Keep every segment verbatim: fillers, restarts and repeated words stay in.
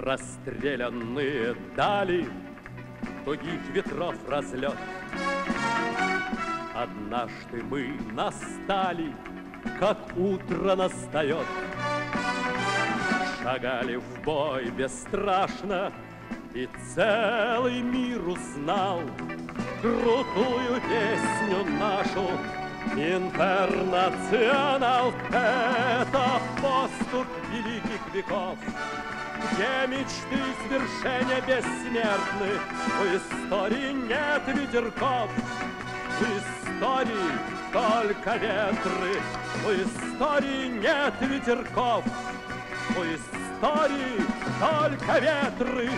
Расстрелянные дали, тугих ветров разлет. Однажды мы настали, как утро настает. Шагали в бой бесстрашно, и целый мир узнал крутую песню нашу «Интернационал». Это поступ великих веков, где мечты свершения бессмертны. У истории нет ветерков, у истории только ветры. У истории нет ветерков, у истории только ветры.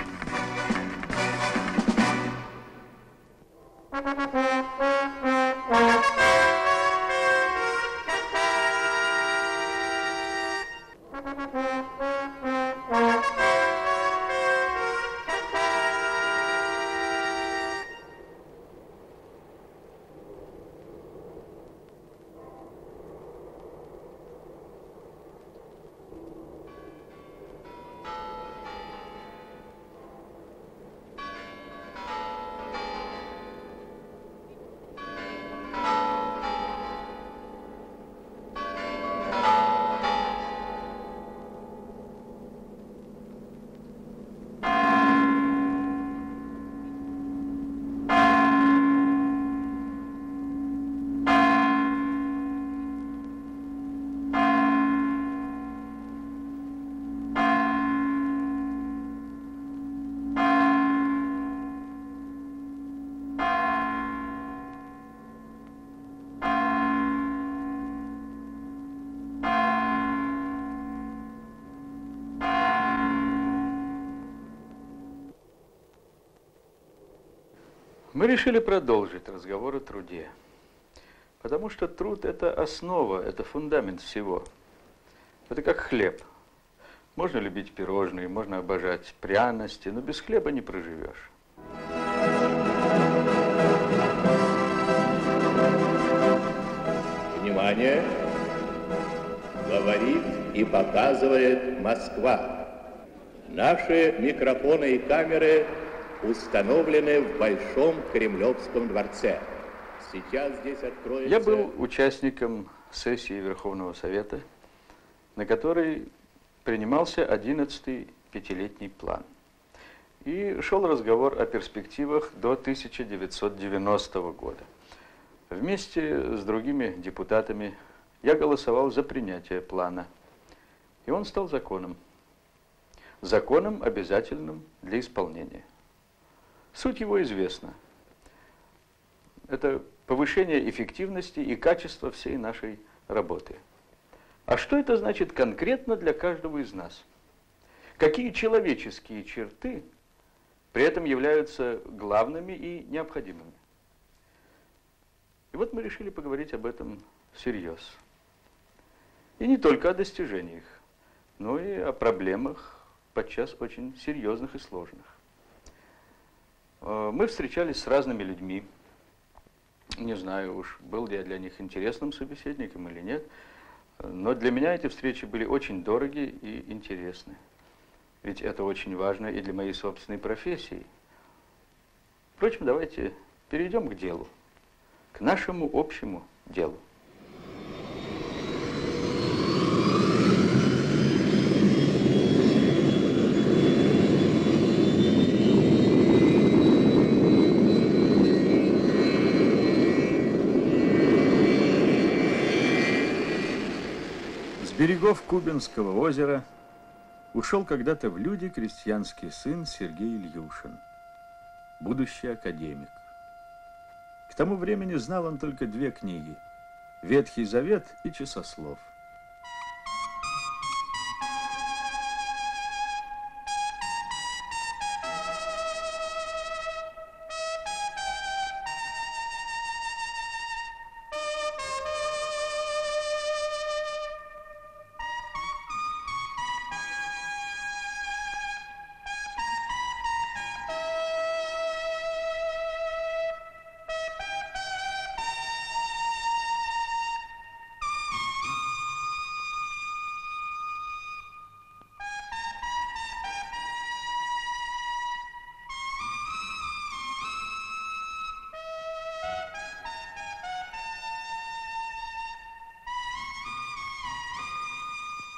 Мы решили продолжить разговор о труде, потому что труд – это основа, это фундамент всего. Это как хлеб. Можно любить пирожные, можно обожать пряности, но без хлеба не проживешь. Внимание! Говорит и показывает Москва. Наши микрофоны и камеры установлены в Большом Кремлевском дворце. Сейчас здесь откроется... Я был участником сессии Верховного Совета, на которой принимался одиннадцатый пятилетний план. И шел разговор о перспективах до тысяча девятьсот девяностого года. Вместе с другими депутатами я голосовал за принятие плана. И он стал законом. Законом, обязательным для исполнения. Суть его известна. Это повышение эффективности и качества всей нашей работы. А что это значит конкретно для каждого из нас? Какие человеческие черты при этом являются главными и необходимыми? И вот мы решили поговорить об этом всерьез. И не только о достижениях, но и о проблемах, подчас очень серьезных и сложных. Мы встречались с разными людьми. Не знаю уж, был ли я для них интересным собеседником или нет, но для меня эти встречи были очень дороги и интересны. Ведь это очень важно и для моей собственной профессии. Впрочем, давайте перейдем к делу, к нашему общему делу. С берегов Кубинского озера ушел когда-то в люди крестьянский сын Сергей Ильюшин, будущий академик. К тому времени знал он только две книги – «Ветхий Завет» и «Часослов».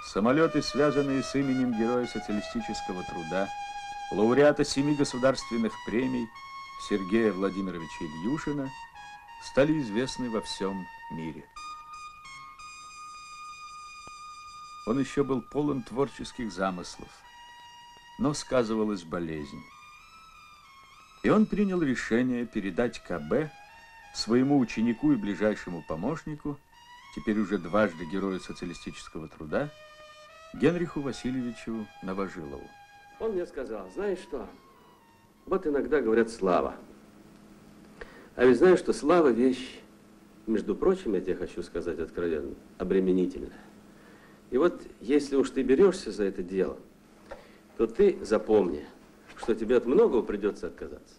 Самолеты, связанные с именем Героя социалистического труда, лауреата семи государственных премий Сергея Владимировича Ильюшина, стали известны во всем мире. Он еще был полон творческих замыслов, но сказывалась болезнь. И он принял решение передать ка бэ своему ученику и ближайшему помощнику, теперь уже дважды Герою социалистического труда, Генриху Васильевичу Новожилову. Он мне сказал: знаешь что, вот иногда говорят слава. А ведь знаешь, что слава вещь, между прочим, я тебе хочу сказать откровенно, обременительная. И вот если уж ты берешься за это дело, то ты запомни, что тебе от многого придется отказаться.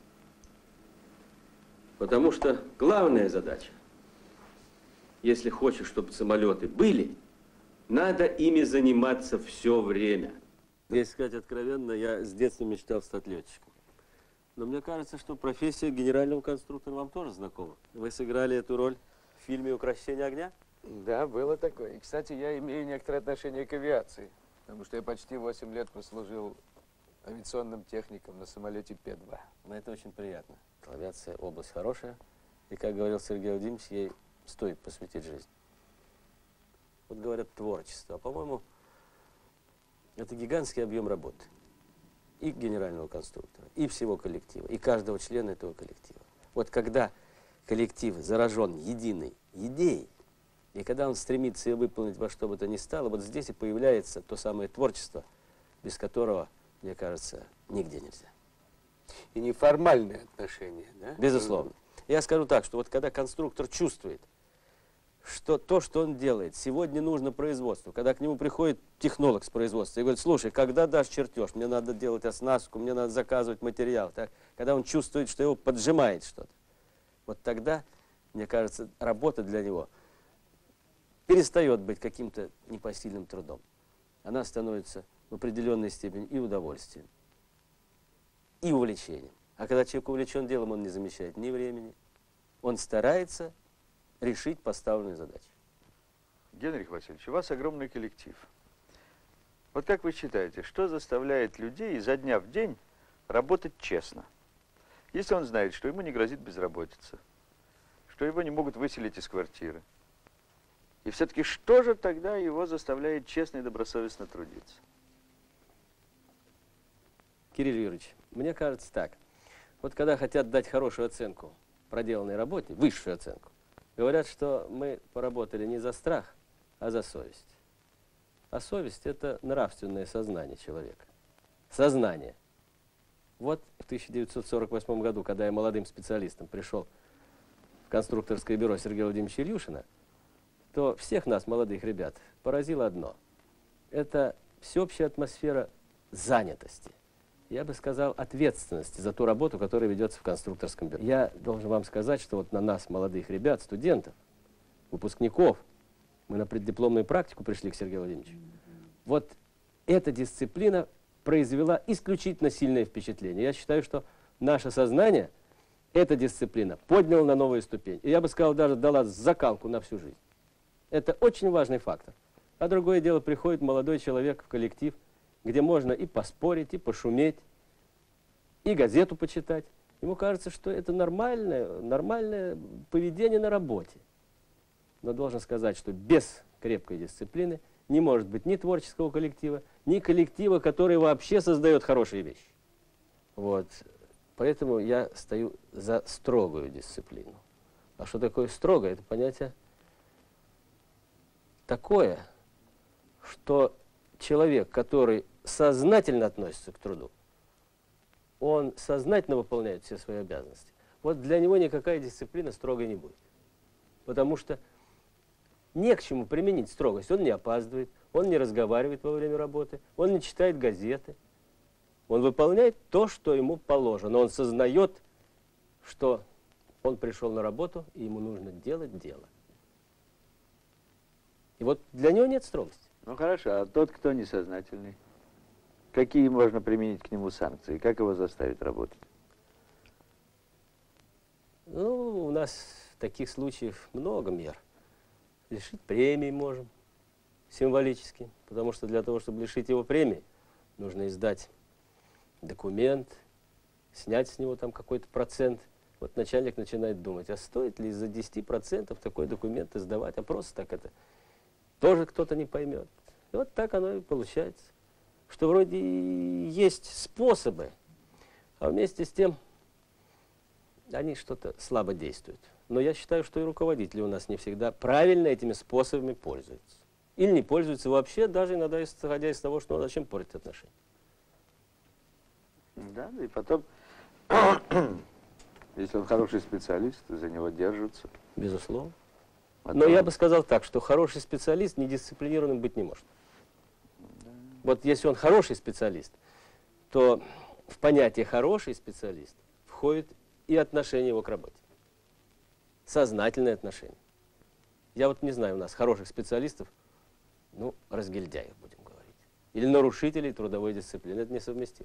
Потому что главная задача, если хочешь, чтобы самолеты были, надо ими заниматься все время. Если сказать откровенно, я с детства мечтал стать летчиком. Но мне кажется, что профессия генерального конструктора вам тоже знакома. Вы сыграли эту роль в фильме «Укрощение огня»? Да, было такое. И, кстати, я имею некоторое отношение к авиации, потому что я почти восемь лет послужил авиационным техником на самолете Пэ два. Но это очень приятно. Авиация – область хорошая, и, как говорил Сергей Владимирович, ей стоит посвятить жизнь. Вот говорят творчество, а, по-моему, это гигантский объем работы. И генерального конструктора, и всего коллектива, и каждого члена этого коллектива. Вот когда коллектив заражен единой идеей, и когда он стремится ее выполнить во что бы то ни стало, вот здесь и появляется то самое творчество, без которого, мне кажется, нигде нельзя. И неформальные отношения, да? Безусловно. Я скажу так, что вот когда конструктор чувствует, что то, что он делает, сегодня нужно производству, когда к нему приходит технолог с производства и говорит: слушай, когда дашь чертеж, мне надо делать оснастку, мне надо заказывать материал, так? Когда он чувствует, что его поджимает что-то, вот тогда, мне кажется, работа для него перестает быть каким-то непосильным трудом. Она становится в определенной степени и удовольствием, и увлечением. А когда человек увлечен делом, он не замечает ни времени, он старается решить поставленную задачу. Генрих Васильевич, у вас огромный коллектив. Вот как вы считаете, что заставляет людей изо дня в день работать честно? Если он знает, что ему не грозит безработица, что его не могут выселить из квартиры. И все-таки что же тогда его заставляет честно и добросовестно трудиться? Кирилл Юрьевич, мне кажется так. Вот когда хотят дать хорошую оценку проделанной работе, высшую оценку, говорят, что мы поработали не за страх, а за совесть. А совесть – это нравственное сознание человека. Сознание. Вот в тысяча девятьсот сорок восьмом году, когда я молодым специалистом пришел в конструкторское бюро Сергея Владимировича Ильюшина, то всех нас, молодых ребят, поразило одно. Это всеобщая атмосфера занятости. Я бы сказал, ответственности за ту работу, которая ведется в конструкторском бюро. Я должен вам сказать, что вот на нас, молодых ребят, студентов, выпускников, мы на преддипломную практику пришли к Сергею Владимировичу. Вот эта дисциплина произвела исключительно сильное впечатление. Я считаю, что наше сознание, эта дисциплина подняла на новую ступень. И я бы сказал, даже дала закалку на всю жизнь. Это очень важный фактор. А другое дело, приходит молодой человек в коллектив, где можно и поспорить, и пошуметь, и газету почитать. Ему кажется, что это нормальное, нормальное поведение на работе. Но должен сказать, что без крепкой дисциплины не может быть ни творческого коллектива, ни коллектива, который вообще создает хорошие вещи. Вот. Поэтому я стою за строгую дисциплину. А что такое строгое? Это понятие такое, что человек, который сознательно относится к труду, он сознательно выполняет все свои обязанности. Вот для него никакая дисциплина строгой не будет. Потому что не к чему применить строгость. Он не опаздывает, он не разговаривает во время работы, он не читает газеты. Он выполняет то, что ему положено. Он сознает, что он пришел на работу, и ему нужно делать дело. И вот для него нет строгости. Ну хорошо, а тот, кто несознательный, какие можно применить к нему санкции? Как его заставить работать? Ну, у нас таких случаев много мер. Лишить премии можем. символически, потому что для того, чтобы лишить его премии, нужно издать документ, снять с него там какой-то процент. Вот начальник начинает думать, а стоит ли из-за десяти процентов такой документ издавать, а просто так это тоже кто-то не поймет. И вот так оно и получается, что вроде есть способы, а вместе с тем они что-то слабо действуют. Но я считаю, что и руководители у нас не всегда правильно этими способами пользуются. Или не пользуются вообще, даже иногда исходя из того, что ну, зачем портить отношения. Да, и потом, если он хороший специалист, за него держатся. Безусловно. А Но то- я бы сказал так, что хороший специалист недисциплинированным быть не может. Да. Вот если он хороший специалист, то в понятие «хороший специалист» входит и отношение его к работе. Сознательное отношение. Я вот не знаю у нас хороших специалистов, ну, разгильдяев, будем говорить. Или нарушителей трудовой дисциплины. Это несовместимо.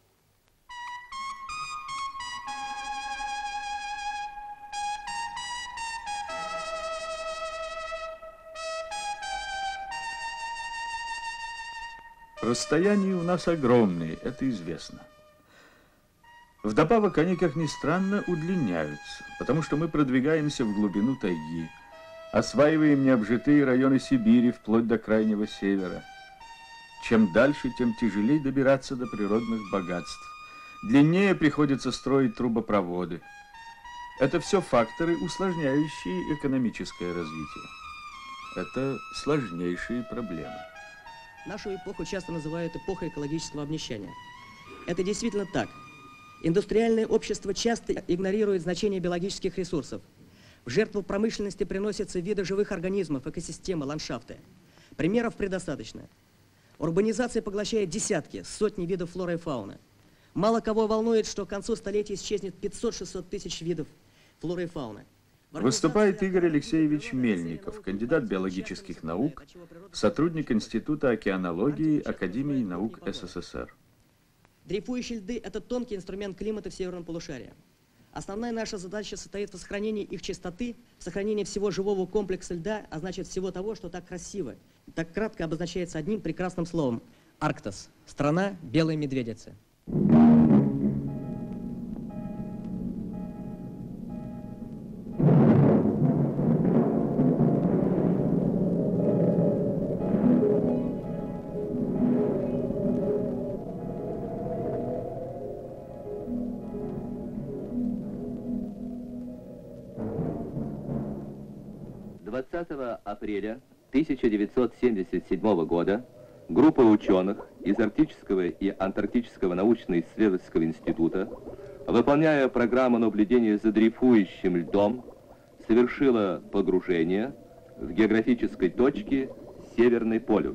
Расстояния у нас огромные, это известно. Вдобавок они, как ни странно, удлиняются, потому что мы продвигаемся в глубину тайги, осваиваем необжитые районы Сибири вплоть до крайнего севера. Чем дальше, тем тяжелее добираться до природных богатств. Длиннее приходится строить трубопроводы. Это все факторы, усложняющие экономическое развитие. Это сложнейшие проблемы. Нашу эпоху часто называют эпохой экологического обнищания. Это действительно так. Индустриальное общество часто игнорирует значение биологических ресурсов. В жертву промышленности приносятся виды живых организмов, экосистемы, ландшафты. Примеров предостаточно. Урбанизация поглощает десятки, сотни видов флоры и фауны. Мало кого волнует, что к концу столетия исчезнет пятьсот-шестьсот тысяч видов флоры и фауны. Выступает Игорь Алексеевич Мельников, кандидат биологических наук, сотрудник Института океанологии Академии наук СССР. Дрейфующие льды – это тонкий инструмент климата в северном полушарии. Основная наша задача состоит в сохранении их чистоты, в сохранении всего живого комплекса льда, а значит всего того, что так красиво, так кратко обозначается одним прекрасным словом – Арктос – страна белой медведицы. двадцатого апреля тысяча девятьсот семьдесят седьмого года группа ученых из Арктического и Антарктического научно-исследовательского института, выполняя программу наблюдения за дрейфующим льдом, совершила погружение в географической точке Северный полюс.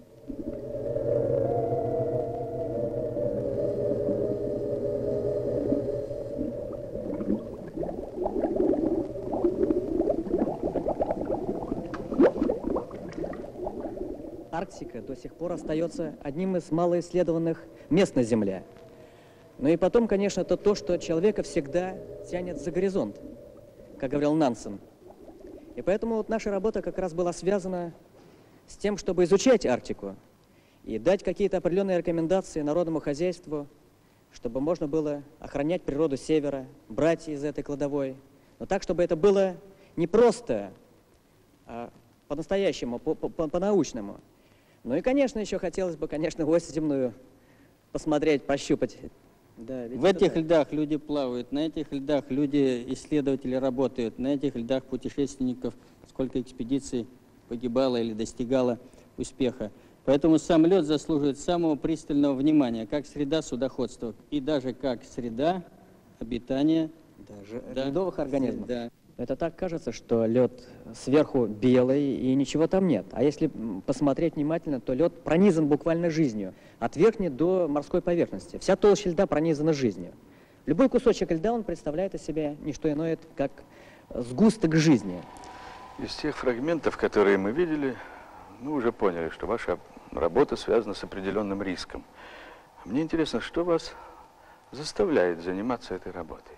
Арктика до сих пор остается одним из малоисследованных мест на Земле. Ну и потом, конечно, это то, что человека всегда тянет за горизонт, как говорил Нансен. И поэтому вот наша работа как раз была связана с тем, чтобы изучать Арктику и дать какие-то определенные рекомендации народному хозяйству, чтобы можно было охранять природу Севера, брать из этой кладовой, но так, чтобы это было не просто, а по-настоящему, по-научному. Ну и, конечно, еще хотелось бы, конечно, ось земную посмотреть, пощупать. Да, в этих так. льдах люди плавают, на этих льдах люди, исследователи работают, на этих льдах путешественников, сколько экспедиций погибало или достигало успеха. Поэтому сам лед заслуживает самого пристального внимания, как среда судоходства и даже как среда обитания даже да, ледовых организмов. Да. Это так кажется, что лед сверху белый и ничего там нет. А если посмотреть внимательно, то лед пронизан буквально жизнью, от верхней до морской поверхности. Вся толща льда пронизана жизнью. Любой кусочек льда, он представляет из себя не что иное, как сгусток жизни. Из тех фрагментов, которые мы видели, мы уже поняли, что ваша работа связана с определенным риском. Мне интересно, что вас заставляет заниматься этой работой?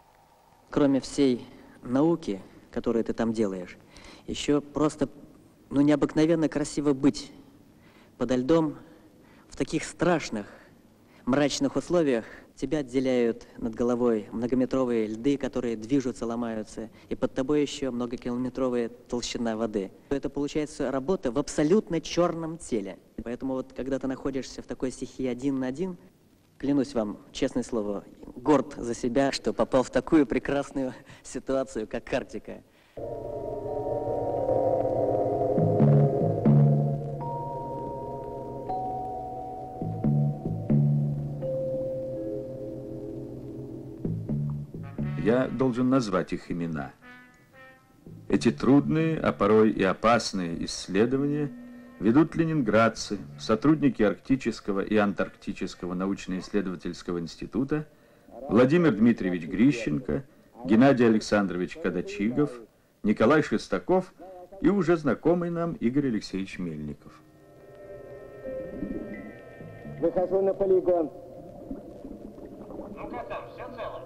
Кроме всей науки, которую ты там делаешь, еще просто ну, необыкновенно красиво быть подо льдом в таких страшных, мрачных условиях. Тебя отделяют над головой многометровые льды, которые движутся, ломаются, и под тобой еще многокилометровая толщина воды. Это получается работа в абсолютно черном теле. Поэтому вот когда ты находишься в такой стихии один на один, клянусь вам, честное слово, горд за себя, что попал в такую прекрасную ситуацию, как Арктика. Я должен назвать их имена. Эти трудные, а порой и опасные исследования ведут ленинградцы, сотрудники Арктического и Антарктического научно-исследовательского института Владимир Дмитриевич Грищенко, Геннадий Александрович Кадачигов, Николай Шестаков и уже знакомый нам Игорь Алексеевич Мельников. Выхожу на полигон. Ну как там, все цело?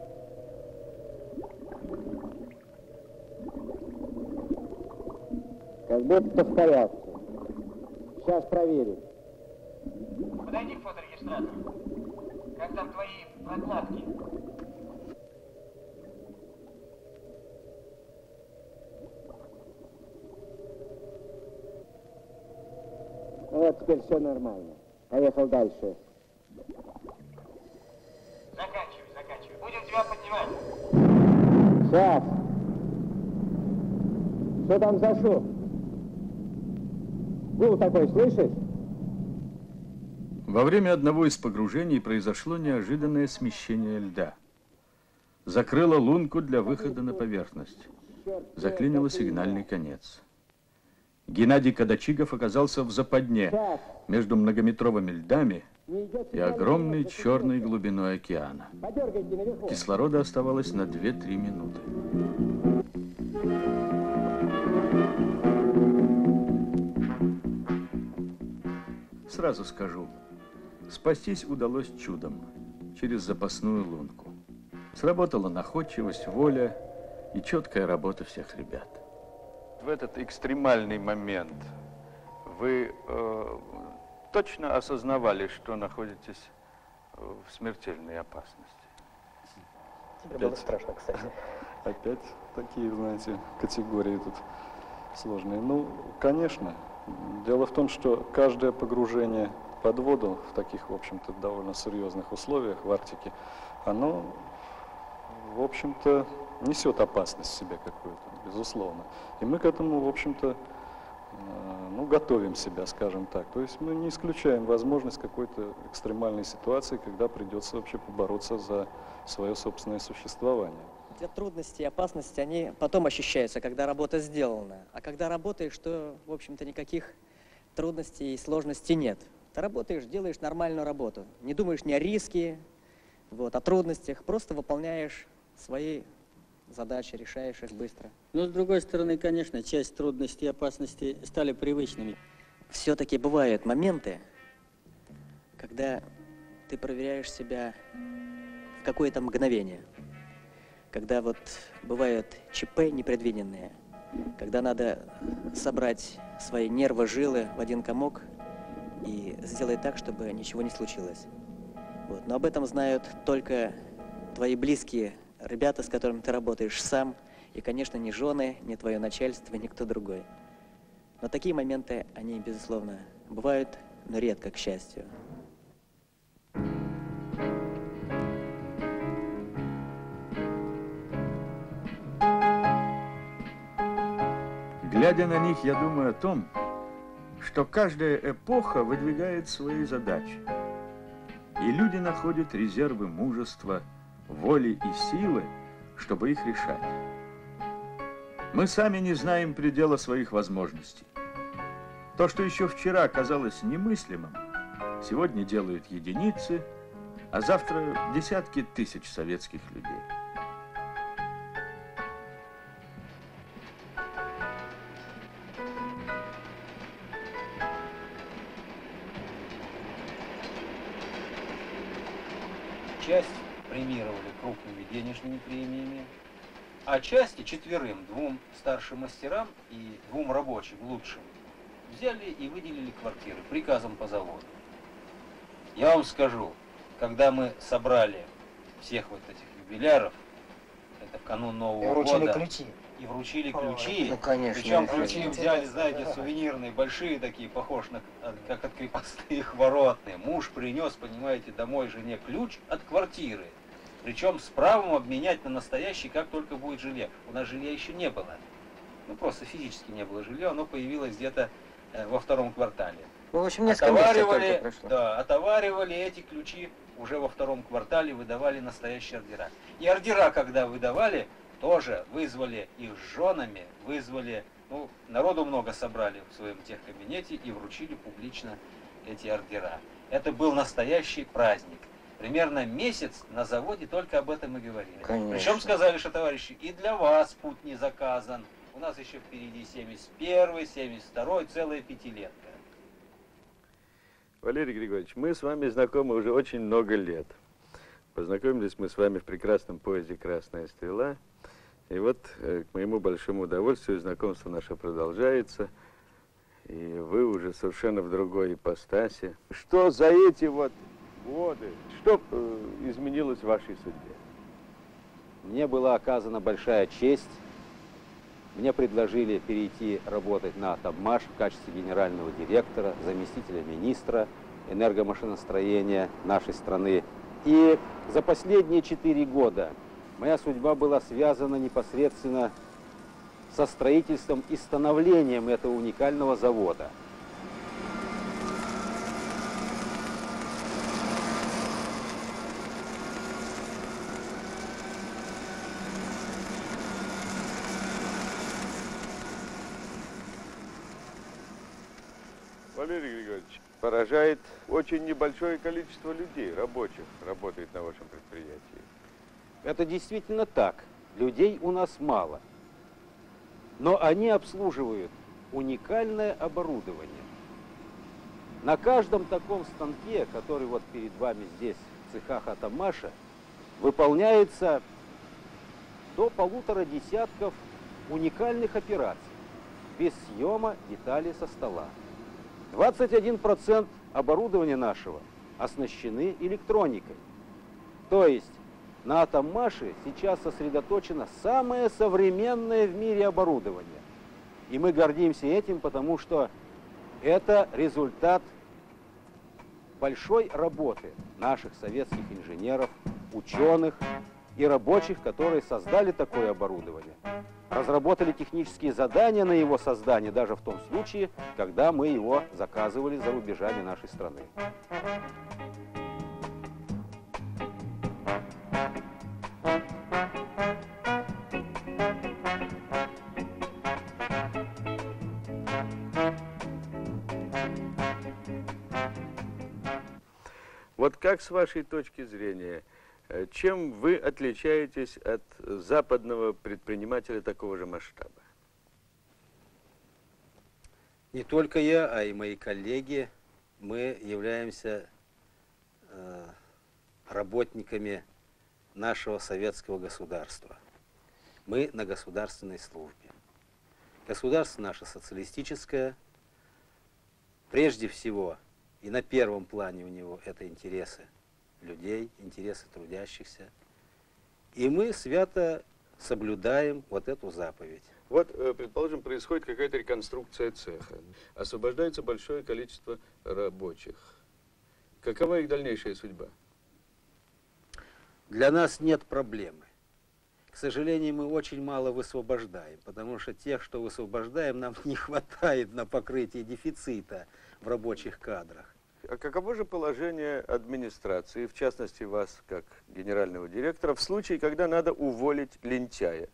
Как будто в порядке. Сейчас проверим. Подойди к фоторегистратору. Как там твои прокладки? Вот теперь все нормально. Поехал дальше. Заканчивай, заканчивай. Будем тебя поднимать. Сейчас. Что там за шум? Гул такой, слышишь? Во время одного из погружений произошло неожиданное смещение льда. Закрыло лунку для выхода на поверхность. Заклинило сигнальный конец. Геннадий Кадачигов оказался в западне между многометровыми льдами и огромной черной глубиной океана. Кислорода оставалось на две-три минуты. Сразу скажу, спастись удалось чудом, через запасную лунку. Сработала находчивость, воля и четкая работа всех ребят. В этот экстремальный момент вы э, точно осознавали, что находитесь в смертельной опасности? Тебе было страшно, кстати. Опять такие, знаете, категории тут сложные. Ну, конечно. Дело в том, что каждое погружение под воду в таких, в общем-то, довольно серьезных условиях в Арктике, оно, в общем-то, несет опасность в себе какую-то, безусловно. И мы к этому, в общем-то, ну, готовим себя, скажем так. То есть мы не исключаем возможность какой-то экстремальной ситуации, когда придется вообще побороться за свое собственное существование. Те трудности и опасности, они потом ощущаются, когда работа сделана. А когда работаешь, то, в общем-то, никаких трудностей и сложностей нет. Ты работаешь, делаешь нормальную работу. Не думаешь ни о риске, вот, о трудностях, просто выполняешь свои задачи, решаешь их быстро. Но, с другой стороны, конечно, часть трудностей и опасностей стали привычными. Все-таки бывают моменты, когда ты проверяешь себя в какое-то мгновение. Когда вот бывают ЧП непредвиденные, когда надо собрать свои нервы, жилы в один комок и сделать так, чтобы ничего не случилось. Вот. Но об этом знают только твои близкие ребята, с которыми ты работаешь сам, и, конечно, не жены, не твое начальство, никто другой. Но такие моменты, они, безусловно, бывают, но редко, к счастью. Глядя на них, я думаю о том, что каждая эпоха выдвигает свои задачи. И люди находят резервы мужества, воли и силы, чтобы их решать. Мы сами не знаем предела своих возможностей. То, что еще вчера казалось немыслимым, сегодня делают единицы, а завтра десятки тысяч советских людей. Часть премировали крупными денежными премиями, А части четверым, двум старшим мастерам и двум рабочим, лучшим, взяли и выделили квартиры приказом по заводу. Я вам скажу, когда мы собрали всех вот этих юбиляров, это в канун Нового и вручили года, ключи. и вручили ключи, ну, конечно, причем это ключи взяли, знаете, сувенирные, большие такие, похожи на, как от крепостных воротные. Муж принес, понимаете, домой жене ключ от квартиры. Причем с правом обменять на настоящий, как только будет жилье. У нас жилья еще не было. Ну, просто физически не было жилья, оно появилось где-то э, во втором квартале. Ну, в общем, несколько месяцев только прошло. Да, отоваривали эти ключи уже во втором квартале, выдавали настоящие ордера. И ордера, когда выдавали, тоже вызвали их с женами, вызвали, ну, народу много собрали в своем техкабинете и вручили публично эти ордера. Это был настоящий праздник. Примерно месяц на заводе только об этом и говорили. Конечно. Причем сказали, что, товарищи, и для вас путь не заказан. У нас еще впереди семьдесят первый, семьдесят второй, целая пятилетка. Валерий Григорьевич, мы с вами знакомы уже очень много лет. Познакомились мы с вами в прекрасном поезде «Красная стрела». И вот, к моему большому удовольствию, знакомство наше продолжается. И вы уже совершенно в другой ипостаси. Что за эти вот годы, что э, изменилось в вашей судьбе? Мне была оказана большая честь. Мне предложили перейти работать на Атоммаш в качестве генерального директора, заместителя министра энергомашиностроения нашей страны. И за последние четыре года моя судьба была связана непосредственно со строительством и становлением этого уникального завода. Валерий Григорьевич, поражает очень небольшое количество людей, рабочих, работает на вашем предприятии. Это действительно так. Людей у нас мало. Но они обслуживают уникальное оборудование. На каждом таком станке, который вот перед вами здесь, в цехах Атоммаша, выполняется до полутора десятков уникальных операций, без съема деталей со стола. двадцать один процент оборудования нашего оснащены электроникой. То есть на Атоммаше сейчас сосредоточено самое современное в мире оборудование. И мы гордимся этим, потому что это результат большой работы наших советских инженеров, ученых и рабочих, которые создали такое оборудование. Разработали технические задания на его создание, даже в том случае, когда мы его заказывали за рубежами нашей страны. Вот как с вашей точки зрения, чем вы отличаетесь от западного предпринимателя такого же масштаба? Не только я, а и мои коллеги, мы являемся э, работниками нашего советского государства. Мы на государственной службе. Государство наше социалистическое, прежде всего, и на первом плане у него это интересы людей, интересы трудящихся. И мы свято соблюдаем вот эту заповедь. Вот, предположим, происходит какая-то реконструкция цеха. Освобождается большое количество рабочих. Какова их дальнейшая судьба? Для нас нет проблемы. К сожалению, мы очень мало высвобождаем, потому что тех, что высвобождаем, нам не хватает на покрытие дефицита в рабочих кадрах. А каково же положение администрации, в частности вас, как генерального директора, в случае, когда надо уволить лентяя?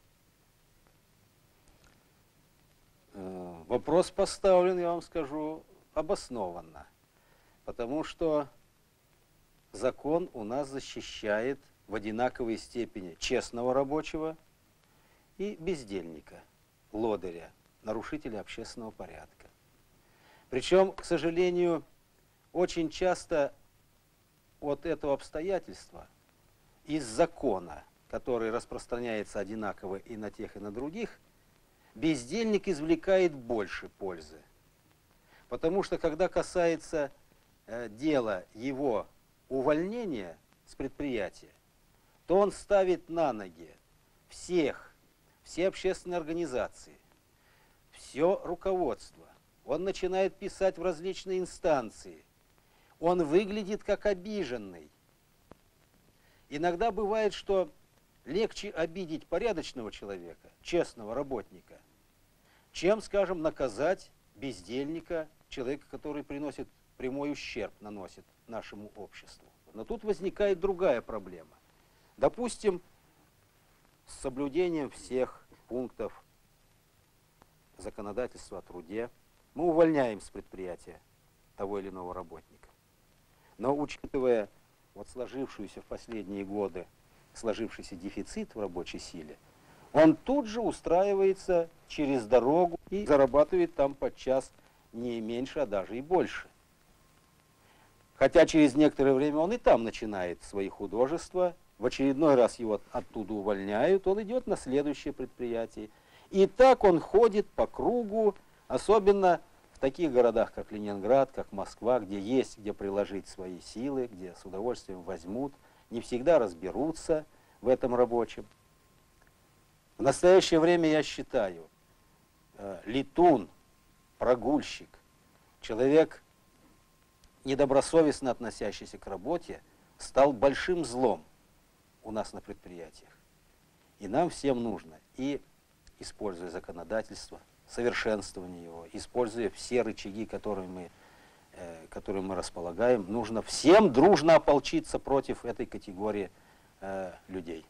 Вопрос поставлен, я вам скажу, обоснованно. Потому что закон у нас защищает в одинаковой степени честного рабочего и бездельника, лодыря, нарушителя общественного порядка. Причем, к сожалению, очень часто от этого обстоятельства из закона который распространяется одинаково и на тех, и на других, бездельник извлекает больше пользы. Потому что, когда касается э, дела его увольнения с предприятия, то он ставит на ноги всех, все общественные организации, все руководство. Он начинает писать в различные инстанции. Он выглядит как обиженный. Иногда бывает, что легче обидеть порядочного человека, честного работника, чем, скажем, наказать бездельника, человека, который приносит прямой ущерб, наносит нашему обществу. Но тут возникает другая проблема. Допустим, с соблюдением всех пунктов законодательства о труде мы увольняем с предприятия того или иного работника. Но учитывая вот сложившуюся в последние годы, сложившийся дефицит в рабочей силе, он тут же устраивается через дорогу и зарабатывает там подчас не меньше, а даже и больше. Хотя через некоторое время он и там начинает свои художества, в очередной раз его оттуда увольняют, он идет на следующее предприятие. И так он ходит по кругу, особенно в таких городах, как Ленинград, как Москва, где есть где приложить свои силы, где с удовольствием возьмут, не всегда разберутся в этом рабочем. В настоящее время я считаю, э, летун, прогульщик, человек, недобросовестно относящийся к работе, стал большим злом у нас на предприятиях. И нам всем нужно, и используя законодательство, совершенствование его, используя все рычаги, которыми мы, э, которыми мы располагаем, нужно всем дружно ополчиться против этой категории э, людей.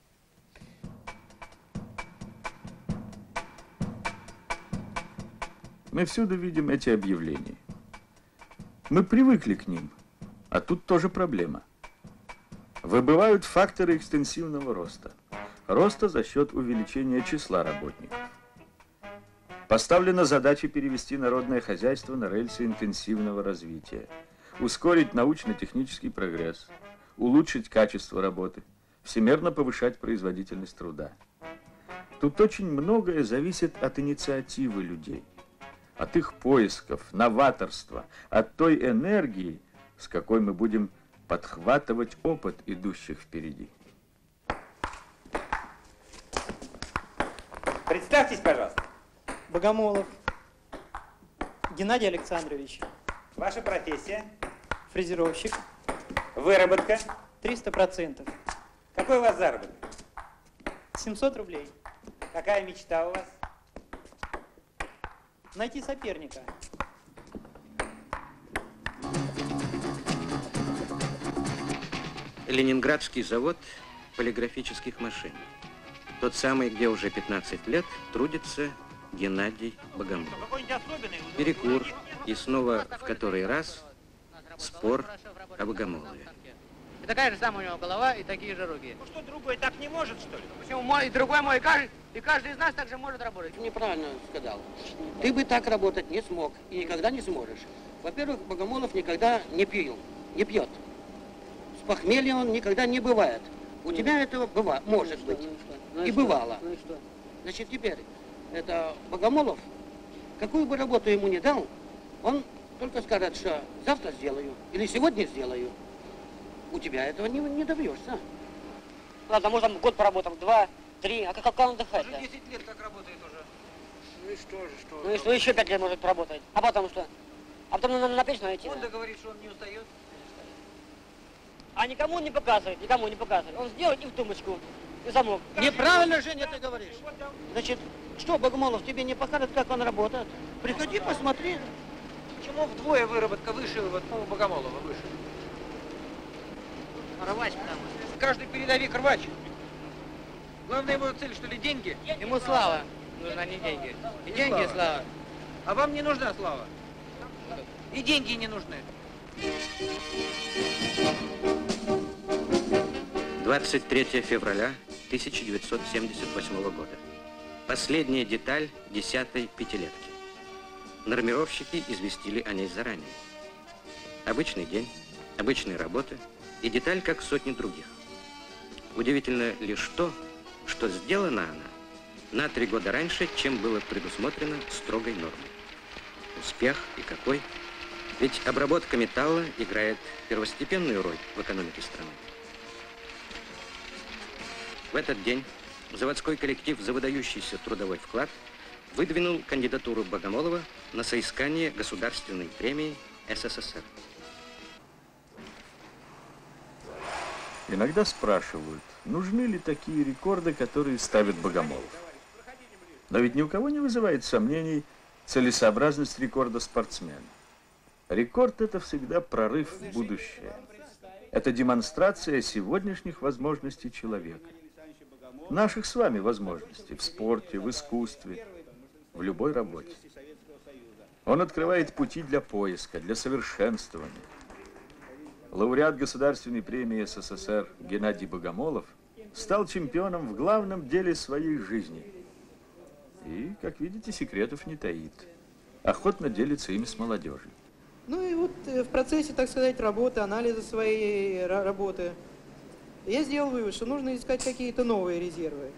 Мы всюду видим эти объявления. Мы привыкли к ним, а тут тоже проблема. Выбывают факторы экстенсивного роста. Роста за счет увеличения числа работников. Поставлена задача перевести народное хозяйство на рельсы интенсивного развития, ускорить научно-технический прогресс, улучшить качество работы, всемерно повышать производительность труда. Тут очень многое зависит от инициативы людей, от их поисков, новаторства, от той энергии, с какой мы будем подхватывать опыт идущих впереди. Представьтесь, пожалуйста. Богомолов Геннадий Александрович. Ваша профессия? Фрезеровщик. Выработка? триста процентов. Какой у вас заработок? семьсот рублей. Какая мечта у вас? Найти соперника. Ленинградский завод полиграфических машин. Тот самый, где уже пятнадцать лет трудится Геннадий Богомолов. Перекур, и снова в который раз спор о Богомолове. И такая же самая у него голова и такие же руки. Ну что, другой так не может, что ли? Почему мой и другой мой, и каждый, и каждый из нас также может работать? Неправильно сказал. Ты бы так работать не смог и никогда не сможешь. Во-первых, Богомолов никогда не пил, не пьет. С похмелья он никогда не бывает. У тебя этого бывает, может быть. И бывало. Значит, теперь, это Богомолов, какую бы работу ему ни дал, он только скажет, что завтра сделаю или сегодня сделаю. У тебя этого не, не добьешься. Ладно, может, там год поработал, два, три, а как, как он отдыхает? Уже десять лет как работает уже. Ну и что же, что? Ну и что, еще пять лет может поработать. А потом что? А потом на, на печь найти. Он говорит, что он не устает. А никому не показывает, никому не показывает. Он сделает и в тумбочку, и замок. Неправильно, Женя, ты говоришь. Значит, что, Богомолов тебе не покажет, как он работает? Приходи, посмотри. Почему вдвое выработка выше вот, ну, Богомолова выше? Рвач, потому что. Каждый передовик рвач. Главная его цель, что ли, деньги? Ему слава нужна, не деньги. И, и деньги, слава. и слава. А вам не нужна слава? И деньги не нужны. двадцать третьего февраля тысяча девятьсот семьдесят восьмого года. Последняя деталь десятой пятилетки. Нормировщики известили о ней заранее. Обычный день, обычные работы и деталь, как сотни других. Удивительно лишь то, что сделана она на три года раньше, чем было предусмотрено строгой нормой. Успех и какой? Ведь обработка металла играет первостепенную роль в экономике страны. В этот день заводской коллектив за выдающийся трудовой вклад выдвинул кандидатуру Богомолова на соискание государственной премии СССР. Иногда спрашивают, нужны ли такие рекорды, которые ставит Богомолов. Но ведь ни у кого не вызывает сомнений целесообразность рекорда спортсмена. Рекорд – это всегда прорыв в будущее. Это демонстрация сегодняшних возможностей человека. Наших с вами возможностей в спорте, в искусстве, в любой работе. Он открывает пути для поиска, для совершенствования. Лауреат Государственной премии СССР Геннадий Богомолов стал чемпионом в главном деле своей жизни. И, как видите, секретов не таит. Охотно делится ими с молодежью. Ну и вот в процессе, так сказать, работы, анализа своей работы, я сделал вывод, что нужно искать какие-то новые резервы.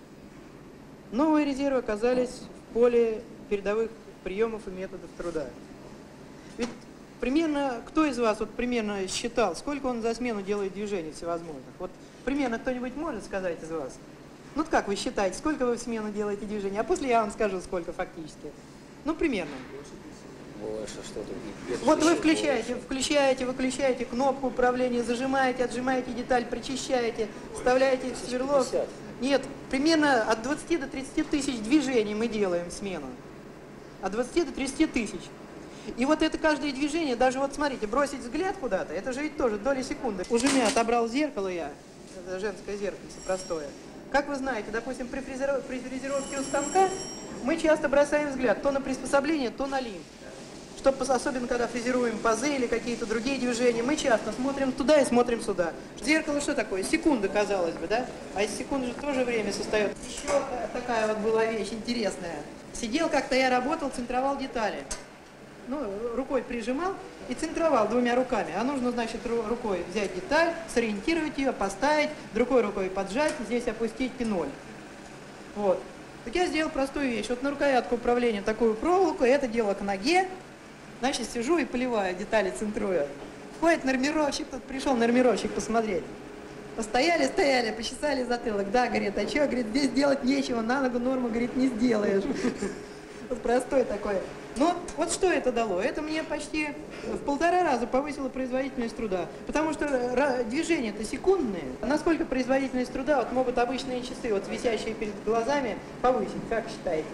Новые резервы оказались в поле передовых приемов и методов труда. Ведь примерно, кто из вас вот примерно считал, сколько он за смену делает движений всевозможных? Вот примерно кто-нибудь может сказать из вас? Ну как вы считаете, сколько вы в смену делаете движений? А после я вам скажу, сколько фактически. Ну примерно. Больше что-то. Вот вы включаете, включаете, выключаете кнопку управления, зажимаете, отжимаете деталь, причищаете, вставляете в сверло. Нет, примерно от двадцати до тридцати тысяч движений мы делаем в смену. От двадцати до тридцати тысяч. И вот это каждое движение, даже вот смотрите, бросить взгляд куда-то, это же ведь тоже доли секунды. У жены отобрал зеркало я, это женское зеркальце простое. Как вы знаете, допустим, при фрезеровке у станка мы часто бросаем взгляд то на приспособление, то на линз. Чтобы, особенно когда фрезеруем пазы или какие-то другие движения, мы часто смотрим туда и смотрим сюда. Зеркало что такое? Секунда, казалось бы, да? А из секунды же тоже время состоит. Еще такая вот была вещь интересная. Сидел как-то, я работал, центровал детали. Ну, рукой прижимал и центровал двумя руками. А нужно, значит, рукой взять деталь, сориентировать ее, поставить, другой рукой поджать, здесь опустить пиноль. Вот. Так я сделал простую вещь. Вот на рукоятку управления такую проволоку, это дело к ноге. Значит, сижу и поливаю детали, центрую. Входит нормировщик, тут пришел нормировщик посмотреть. Постояли, стояли, почесали затылок. Да, говорит, а что, говорит, здесь делать нечего, на ногу норму, говорит, не сделаешь. Вот простой такой. Но вот что это дало? Это мне почти в полтора раза повысило производительность труда. Потому что движения-то секундные. Насколько производительность труда вот могут обычные часы, вот висящие перед глазами, повысить? Как считаете?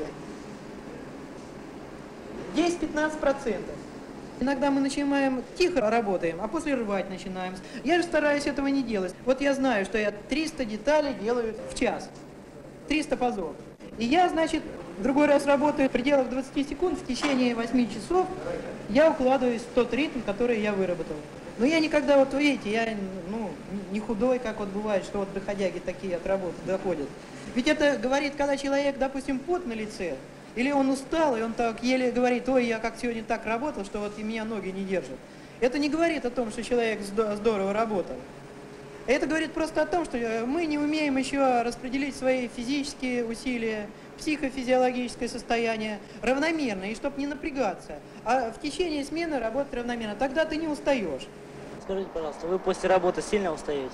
десять-пятнадцать процентов. Иногда мы начинаем тихо работаем, а после рвать начинаем. Я же стараюсь этого не делать. Вот я знаю, что я триста деталей делаю в час. триста пазов. И я, значит, в другой раз работаю в пределах двадцати секунд, в течение восьми часов я укладываюсь в тот ритм, который я выработал. Но я никогда, вот вы видите, я ну, не худой, как вот бывает, что вот доходяги такие от работы доходят. Ведь это говорит, когда человек, допустим, пот на лице, или он устал, и он так еле говорит, ой, я как сегодня так работал, что вот и меня ноги не держат. Это не говорит о том, что человек здорово работал. Это говорит просто о том, что мы не умеем еще распределить свои физические усилия, психофизиологическое состояние равномерно, и чтобы не напрягаться. А в течение смены работать равномерно, тогда ты не устаешь. Скажите, пожалуйста, вы после работы сильно устаете?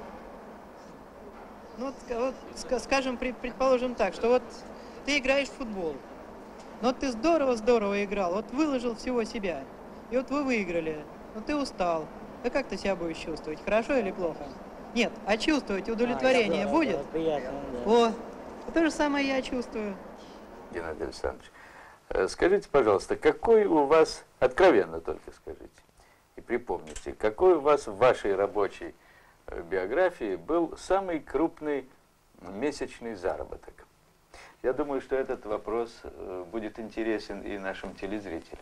Ну, вот, вот скажем, предположим так, что вот ты играешь в футбол. Но ты здорово-здорово играл, вот выложил всего себя, и вот вы выиграли, но ты устал. А как ты себя будешь чувствовать, хорошо или плохо? Нет, а чувствовать удовлетворение а, будет? Это приятно, да. О, то же самое я чувствую. Геннадий Александрович, скажите, пожалуйста, какой у вас, откровенно только скажите, и припомните, какой у вас в вашей рабочей биографии был самый крупный месячный заработок? Я думаю, что этот вопрос будет интересен и нашим телезрителям.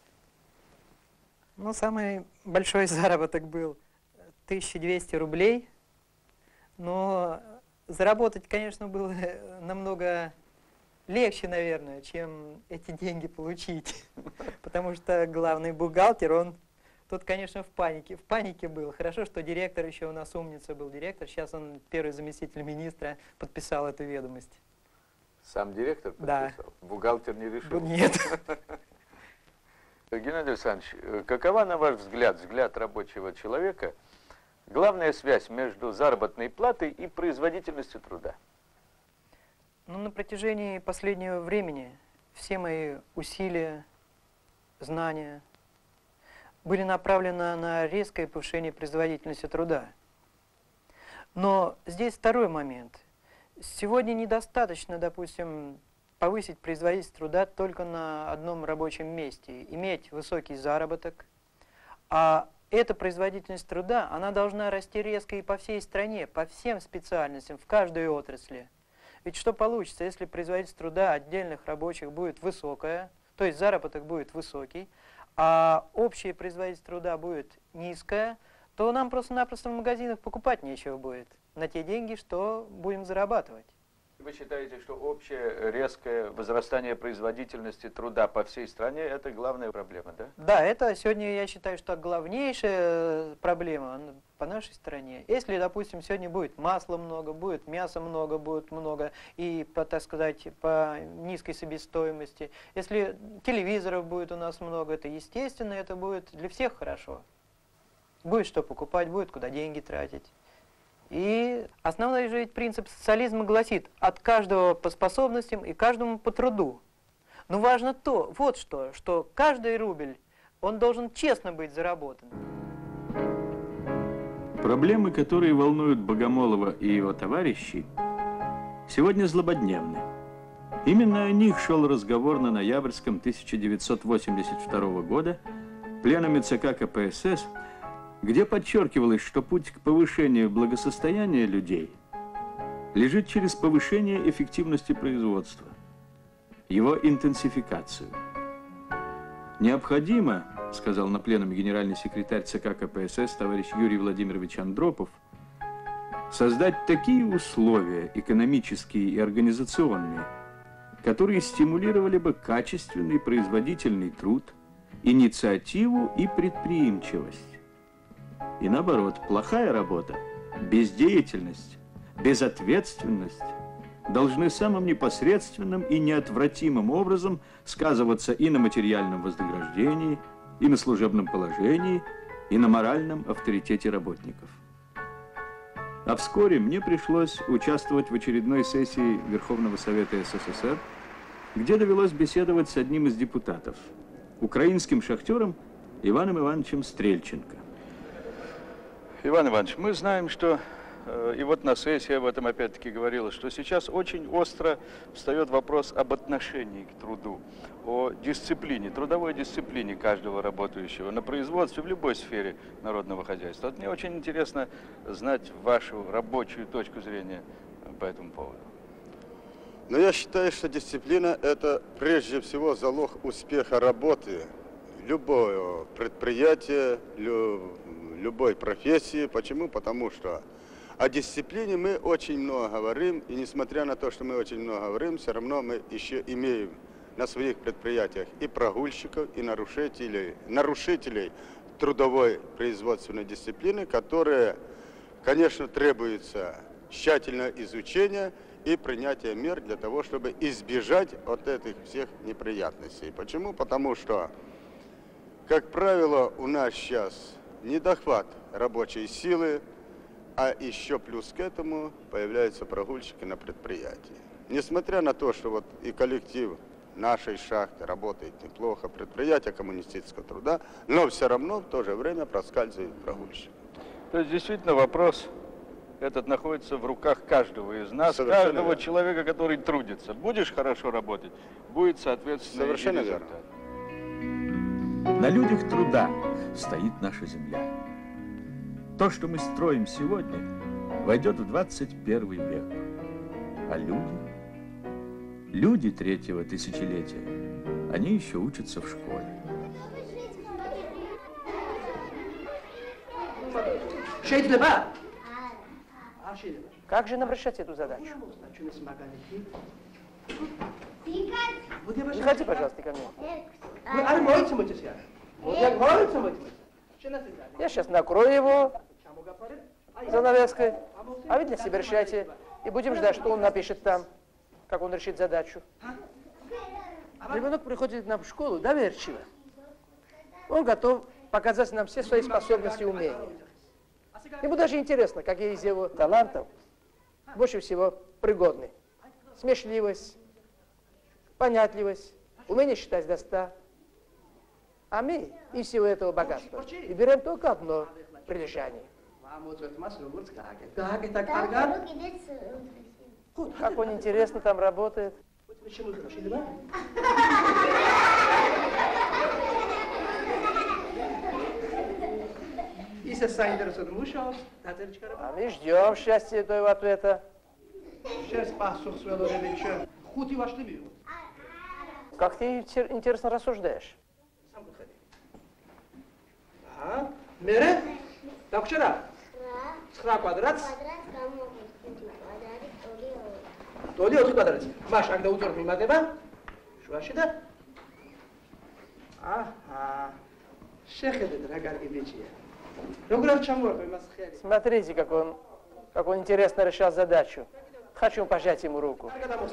Ну, самый большой заработок был тысяча двести рублей, но заработать, конечно, было намного легче, наверное, чем эти деньги получить, потому что главный бухгалтер, он Тут, конечно, в панике. В панике был. Хорошо, что директор еще у нас умница был директор. Сейчас он, первый заместитель министра, подписал эту ведомость. Сам директор подписал? Да. Бухгалтер не решил? Нет. Геннадий Александрович, какова, на ваш взгляд, взгляд рабочего человека, главная связь между заработной платой и производительностью труда? Ну, на протяжении последнего времени все мои усилия, знания были направлены на резкое повышение производительности труда. Но здесь второй момент. Сегодня недостаточно, допустим, повысить производительность труда только на одном рабочем месте, иметь высокий заработок, а эта производительность труда, она должна расти резко и по всей стране, по всем специальностям, в каждой отрасли. Ведь что получится, если производительность труда отдельных рабочих будет высокая, то есть заработок будет высокий, а общая производительность труда будет низкая, то нам просто-напросто в магазинах покупать нечего будет на те деньги, что будем зарабатывать. Вы считаете, что общее резкое возрастание производительности труда по всей стране – это главная проблема, да? Да, это сегодня, я считаю, что главнейшая проблема по нашей стране. Если, допустим, сегодня будет масла много, будет мяса много, будет много, и, по, так сказать, по низкой себестоимости, если телевизоров будет у нас много, это естественно, это будет для всех хорошо. Будет что покупать, будет куда деньги тратить. И основной же ведь принцип социализма гласит: от каждого по способностям и каждому по труду. Но важно то, вот что, что каждый рубль, он должен честно быть заработан. Проблемы, которые волнуют Богомолова и его товарищей, сегодня злободневны. Именно о них шел разговор на ноябрьском тысяча девятьсот восемьдесят второго года пленуме ЦК КПСС, где подчеркивалось, что путь к повышению благосостояния людей лежит через повышение эффективности производства, его интенсификацию. Необходимо, сказал на пленуме генеральный секретарь ЦК КПСС товарищ Юрий Владимирович Андропов, создать такие условия экономические и организационные, которые стимулировали бы качественный производительный труд, инициативу и предприимчивость. И наоборот, плохая работа, бездеятельность, безответственность должны самым непосредственным и неотвратимым образом сказываться и на материальном вознаграждении, и на служебном положении, и на моральном авторитете работников. А вскоре мне пришлось участвовать в очередной сессии Верховного Совета СССР, где довелось беседовать с одним из депутатов, украинским шахтером Иваном Ивановичем Стрельченко. Иван Иванович, мы знаем, что, и вот на сессии об этом опять-таки говорилось, что сейчас очень остро встает вопрос об отношении к труду, о дисциплине, трудовой дисциплине каждого работающего на производстве, в любой сфере народного хозяйства. Вот мне очень интересно знать вашу рабочую точку зрения по этому поводу. Но я считаю, что дисциплина – это прежде всего залог успеха работы любого предприятия, любой профессии. Почему? Потому что о дисциплине мы очень много говорим, и несмотря на то, что мы очень много говорим, все равно мы еще имеем на своих предприятиях и прогульщиков, и нарушителей, нарушителей трудовой производственной дисциплины, которые, конечно, требуется тщательное изучение и принятие мер для того, чтобы избежать от этих всех неприятностей. Почему? Потому что, как правило, у нас сейчас недохват рабочей силы, а еще плюс к этому появляются прогульщики на предприятии. Несмотря на то, что вот и коллектив нашей шахты работает неплохо, предприятие коммунистического труда, но все равно в то же время проскальзывает прогульщик. То есть действительно вопрос этот находится в руках каждого из нас, Совершенно каждого верно. человека, который трудится. Будешь хорошо работать, будет, соответственно, Совершенно и результат. верно. На людях труда стоит наша земля. То, что мы строим сегодня, войдет в двадцать первый век. А люди? Люди третьего тысячелетия, они еще учатся в школе. Как же обращать эту задачу? Заходи, пожалуйста, ко мне. Я сейчас накрою его занавеской, а вы для себя решайте. И будем ждать, что он напишет там, как он решит задачу. Ребенок приходит к нам в школу доверчиво. Он готов показать нам все свои способности и умения. Ему даже интересно, какие из его талантов больше всего пригодны. Смешливость, понятливость, умение считать до ста. А мы из всего этого богатства выбираем только одно прилежание. Как он интересно там работает. А мы ждем счастья этого ответа. Как ты интересно рассуждаешь. Мере? Так вчера? Схра квадрат? Толи оту квадрат. Маш, анда утор мимадеба? Шуашида? Ага. Шехеде, дорогая гибичия. Смотрите, как он, как он интересно решал задачу. Хочу пожать ему руку.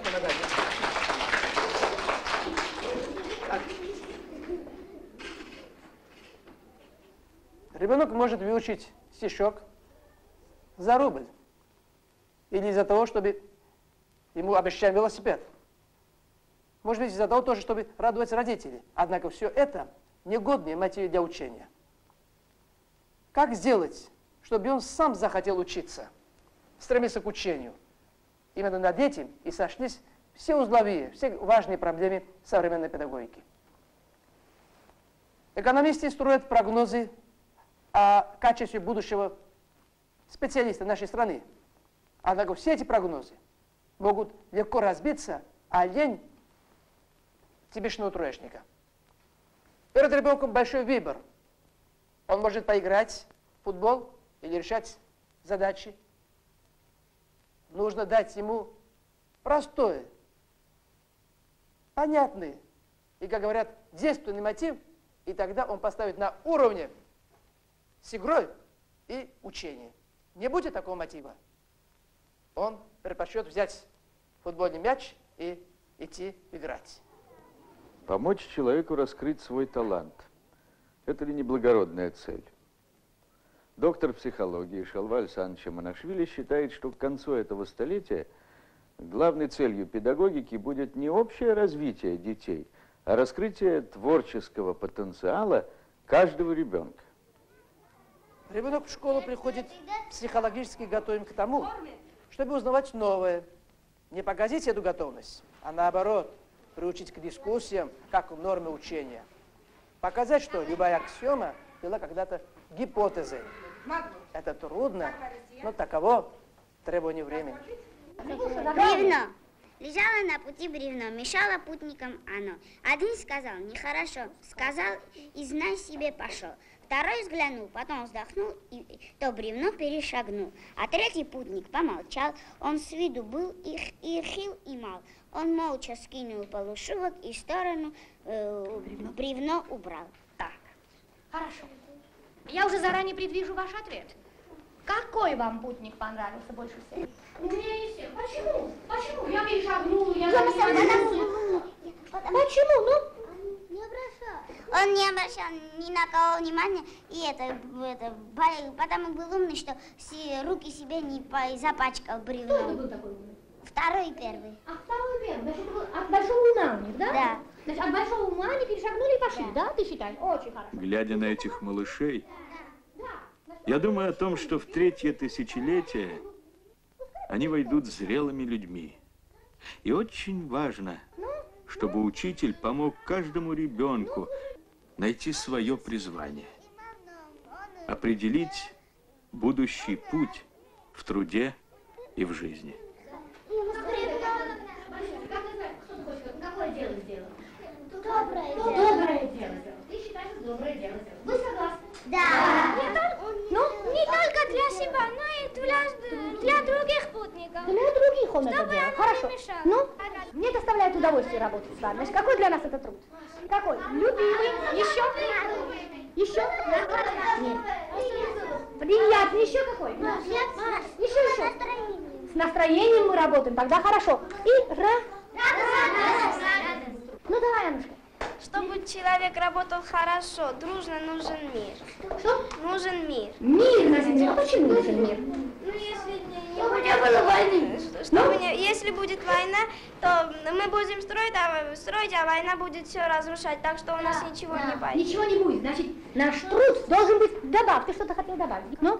Ребенок может выучить стишок за рубль. Или из-за того, чтобы ему обещали велосипед. Может быть, из-за того тоже, чтобы радовать родителей. Однако все это негодные мотивы для учения. Как сделать, чтобы он сам захотел учиться, стремиться к учению? Именно над этим и сошлись все узловые, все важные проблемы современной педагогики. Экономисты строят прогнозы о качестве будущего специалиста нашей страны. Однако все эти прогнозы могут легко разбиться о лень типичного троечника. Перед ребенком большой выбор. Он может поиграть в футбол или решать задачи. Нужно дать ему простой, понятный и, как говорят, действенный мотив, и тогда он поставит на уровне с игрой и учением. Не будет такого мотива, он предпочтет взять футбольный мяч и идти играть. Помочь человеку раскрыть свой талант. Это ли не благородная цель? Доктор психологии Шалва Александрович Манашвили считает, что к концу этого столетия главной целью педагогики будет не общее развитие детей, а раскрытие творческого потенциала каждого ребенка. Ребенок в школу приходит психологически готовым к тому, чтобы узнавать новое. Не погасить эту готовность, а наоборот, приучить к дискуссиям, как в норме учения. Показать, что любая аксиома была когда-то гипотезой. Это трудно, но таково требование времени. Бревно. Лежало на пути бревно, мешало путникам оно. Один сказал, нехорошо, сказал и знай себе пошел. Второй взглянул, потом вздохнул и то бревно перешагнул. А третий путник помолчал, он с виду был и, и хил, и мал. Он молча скинул полушубок и в сторону э, бревно. бревно убрал. Так, хорошо. Я уже заранее предвижу ваш ответ. Какой вам путник понравился больше всего? Мне и всех. Почему? Почему? Я перешагнула, я... я Почему? Ну, не обращал. Он не обращал ни на кого внимания, и это, это потому был умный, что все руки себе не запачкал бревном. Кто это был такой умный? Второй и первый. А второй и первый? Значит, это был от большого ума у них, да? Да. Значит, от большого ума они перешагнули и пошли, да, да ты считаешь? Очень хорошо. Глядя на этих малышей, я думаю о том, что в третье тысячелетие они войдут зрелыми людьми. И очень важно, чтобы учитель помог каждому ребенку найти свое призвание, определить будущий путь в труде и в жизни. Какое дело сделал? Доброе дело. Доброе дело. Ты считаешь, что доброе дело сделал. Вы согласны? Да. Ну, не только для себя, но и для, для других путников. Для других он это делает. Хорошо. Ну, мне доставляет удовольствие работать с вами. Значит, какой для нас это труд? Какой? Любимый. Еще? Еще? Нет. Приятный. Еще какой? Еще, еще. С настроением мы работаем, тогда хорошо. И ра. Ну давай, Аннушка. Чтобы человек работал хорошо, дружно, нужен мир. Что? Нужен мир. Мир на земле. А почему нужен мир? Ну, если не, Чтобы не было войны. Чтобы не, если будет война, то мы будем строить, а, строить, а война будет все разрушать, так что у нас да, ничего да. не пойдет. Ничего не будет. Значит, наш труд должен быть... Добавь, ты что-то хотел добавить. Ну?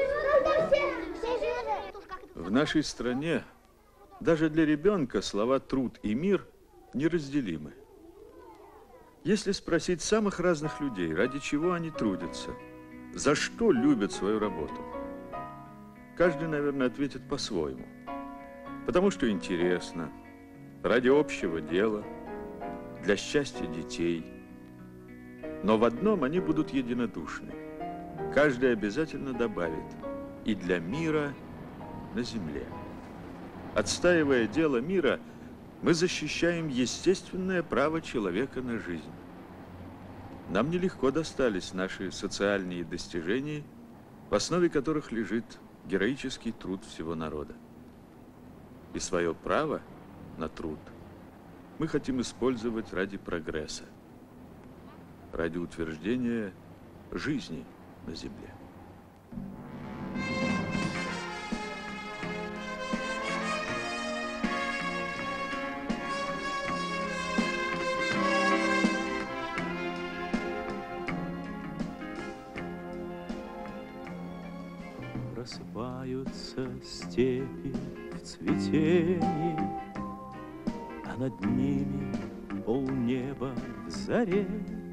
В нашей стране даже для ребенка слова «труд» и «мир» неразделимы. Если спросить самых разных людей, ради чего они трудятся, за что любят свою работу, каждый, наверное, ответит по-своему. Потому что интересно, ради общего дела, для счастья детей. Но в одном они будут единодушны. Каждый обязательно добавит и для мира на земле. Отстаивая дело мира, мы защищаем естественное право человека на жизнь. Нам нелегко достались наши социальные достижения, в основе которых лежит героический труд всего народа. И свое право на труд мы хотим использовать ради прогресса, ради утверждения жизни на земле. Просыпаются степи в цветении, а над ними полнеба в заре.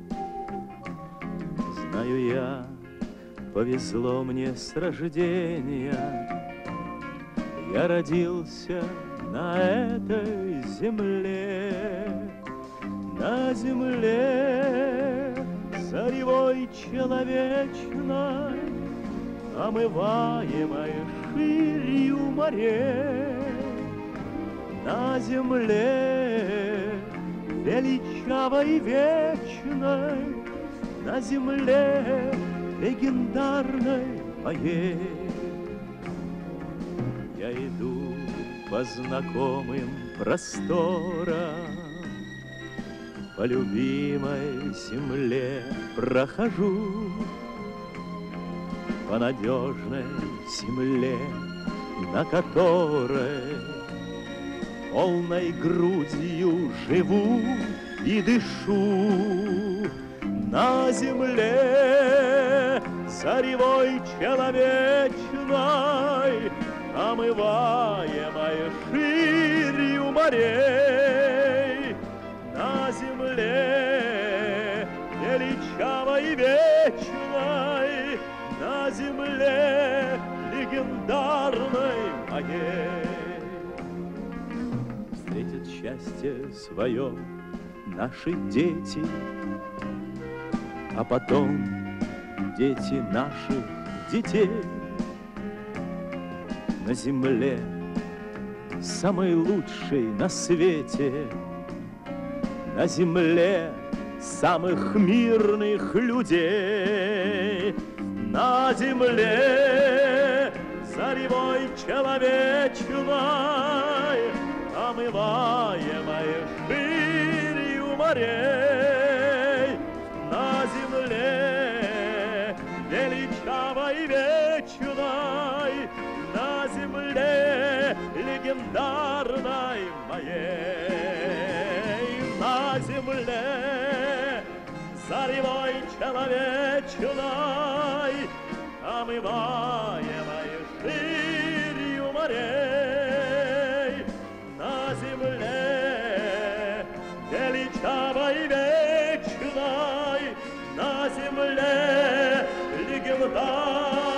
Знаю я, повезло мне с рождения, я родился на этой земле, на земле заревой человечной, омываемой ширью морей, на земле величавой вечной, на земле легендарной моей. Я иду по знакомым просторам, по любимой земле прохожу, по надежной земле, на которой полной грудью живу и дышу, на земле заревой человечной, омываемой ширью морей, на земле величавой вечной, на земле легендарной моей. Встретят счастье свое наши дети, а потом дети наших детей. На земле самой лучшей на свете, на земле самых мирных людей, на земле заревой человечной, омываемой ширью морей, на земле величавой вечной, на земле легендарной моей, на земле заревой человечной, омываемой ширью морей, на земле величавой вечной, на земле легендарной.